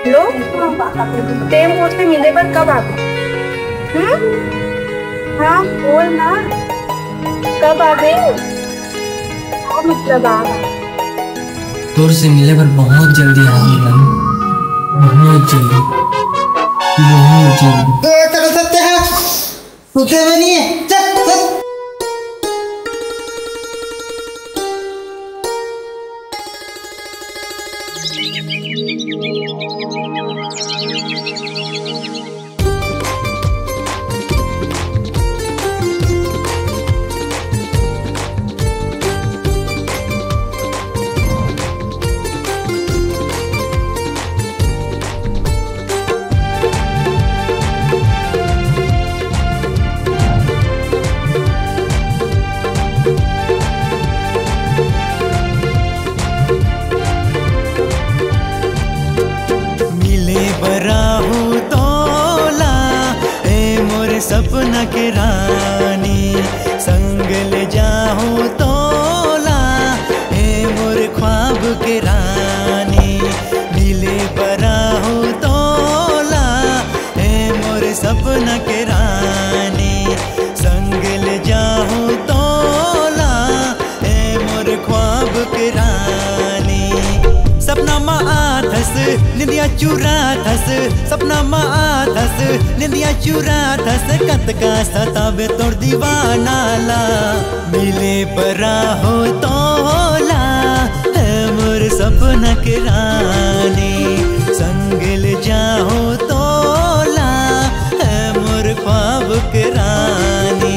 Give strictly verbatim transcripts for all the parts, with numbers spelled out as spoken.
लो, ते मुझसे मिले पर कब आते? हम्म? हाँ बोल ना, कब आ गए? और मतलब आ तोर से मिले पर बहुत जल्दी आऊंगा, बहुत जल्दी, बहुत जल्दी। तेरा सत्य है, सूते में नहीं है, चल चल। सपना के रानी संग ले जाऊं तोला, हे मोर ख्वाब के रानी मिले बराहू तोला, हे मोर सपना के रानी संग ले जाऊं तोला, हे मोर ख्वाब के रानी। सपना मा आथस निंदिया चुरा थस, सपना मा आथस निंदिया चुरा थस, कत का सतावे तोड़ दीवाना ला, मिले परा हो तोला, है मोर सपना के रानी संग ले जाओ तोला, है मोर ख्वाब के रानी।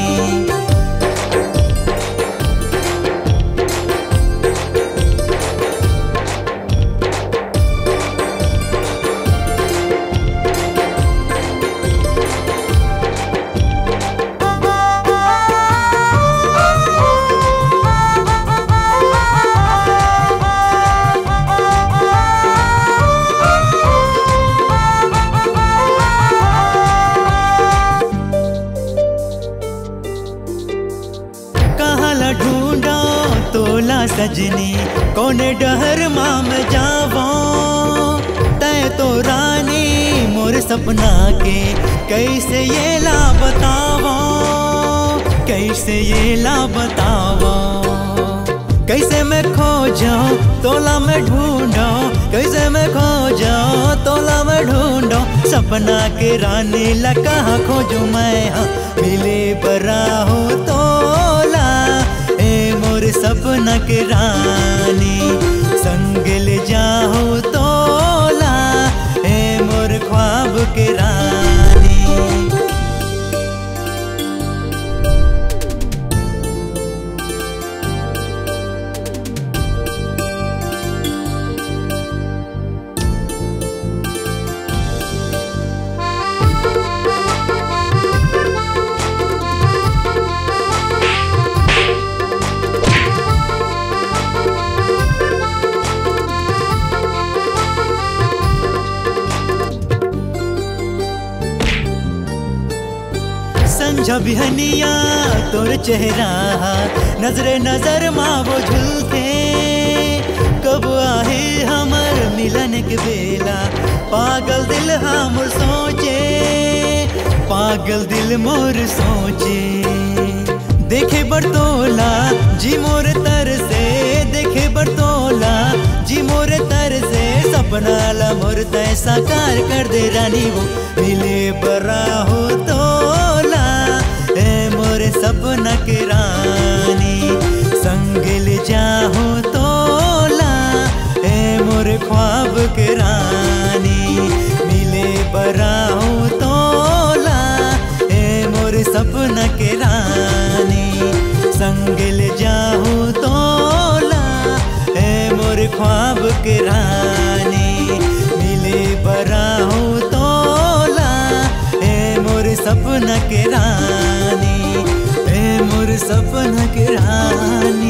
ढूंढा तोला सजनी कौन डहर माम जावो, तय तो रानी मोर सपना के कैसे ये ला बतावो, कैसे ये ला बतावो। कैसे मैं खो जाऊं तोला मैं ढूंढो, कैसे मैं खो जाऊं तोला मैं ढूंढो, सपना के रानी ला कहाँ खोजूं मैं, हाँ मिले बरा हो तोला, ए मोर सपना के रानी संग ले जाओ तोला, ए मोर ख्वाब के रानी। संझा बिहनिया तोर चेहरा नजरे नजर माँ वो झूलते, कब आहे हमर मिलन के बेला, पागल दिल हम सोचे, पागल दिल मोर सोचे। देखे बरतोला जी मोर तर से, देखे बरतोला जी मोर तर से, सपना ला मोर तय साकार कर दे रानी वो मिले बरा हो तोला, ए मोर सपना के रानी संग ले जाओ तोला, ए मोर ख्वाब के रानी मिले बरा हो तोला, ए मोर सपना के रानी संग ले जाओ तोला, ए मोर ख्वाब के रानी मिले बरा हो तोला, ए मोर सपना के रानी, ए मोर सपना के रानी।